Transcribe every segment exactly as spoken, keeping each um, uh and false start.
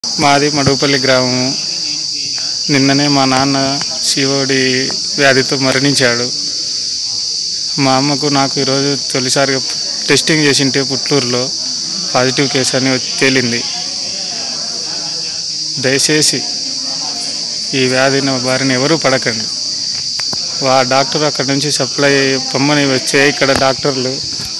మాది మడుగుపల్లి గ్రామము. నిన్ననే మా నాన్న శివుడి వ్యాధితో మరణించాడు. మా అమ్మకు నాకు ఈరోజు తొలిసారిగా టెస్టింగ్ చేసింటే పుట్లూరులో పాజిటివ్ కేసు అని తేలింది. దయచేసి ఈ వ్యాధిని బారిన ఎవరూ పడకండి. వా డాక్టర్ అక్కడి నుంచి సప్లై పొమ్మని వచ్చే ఇక్కడ డాక్టర్లు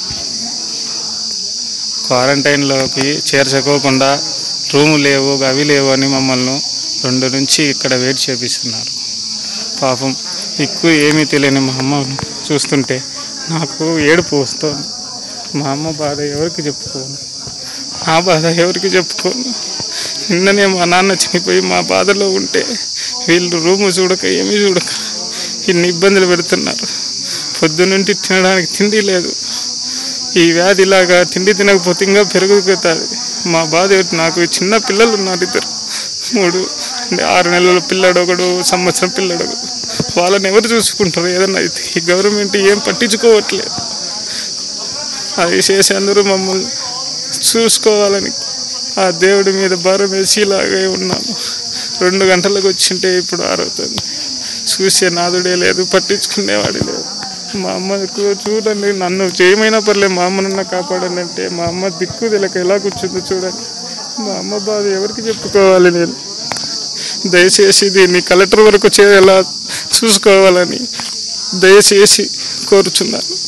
క్వారంటైన్లోకి చేర్చుకోకుండా రూము లేవు అవి లేవు అని మమ్మల్ని రెండు నుంచి ఇక్కడ వెయిట్ చేపిస్తున్నారు. పాపం ఎక్కువ ఏమీ తెలియని మా అమ్మ చూస్తుంటే నాకు ఏడుపు వస్తుంది. మా అమ్మ బాధ ఎవరికి చెప్పుకోను, నా బాధ ఎవరికి చెప్పుకోను. నిన్ననే మా నాన్న చనిపోయి మా బాధలో ఉంటే వీళ్ళు రూము చూడక ఏమీ చూడక ఇన్ని ఇబ్బందులు పెడుతున్నారు. పొద్దునుండి తినడానికి తిండి లేదు. ఈ వ్యాధి ఇలాగా తిండి తినకపోతే ఇంకా పెరుగుతుంది. మా బాధ నాకు చిన్న పిల్లలు ఉన్నారు, ఇద్దరు మూడు ఆరు నెలల పిల్లడు ఒకడు, సంవత్సరం పిల్లడు ఒకడు. వాళ్ళని ఎవరు చూసుకుంటారు? ఏదన్నా అయితే ఈ గవర్నమెంట్ ఏం పట్టించుకోవట్లేదు. అది చేసి అందరూ మమ్మల్ని చూసుకోవాలని ఆ దేవుడి మీద భారం వేసి ఇలాగే ఉన్నాము. రెండు గంటలకు వచ్చింటే ఇప్పుడు ఆరవుతుంది. చూసే నాదుడే లేదు, పట్టించుకునేవాడే లేదు. మా అమ్మకు చూడండి, నన్ను చేయమైనా పర్లేదు మా అమ్మనన్నా కాపాడండి అంటే మా అమ్మ దిక్కు తెలక ఎలా కూర్చుందో చూడండి. మా అమ్మ బాధ ఎవరికి చెప్పుకోవాలి? నేను దయచేసి దీన్ని కలెక్టర్ వరకు చేయాలా చూసుకోవాలని దయచేసి కోరుచున్నాను.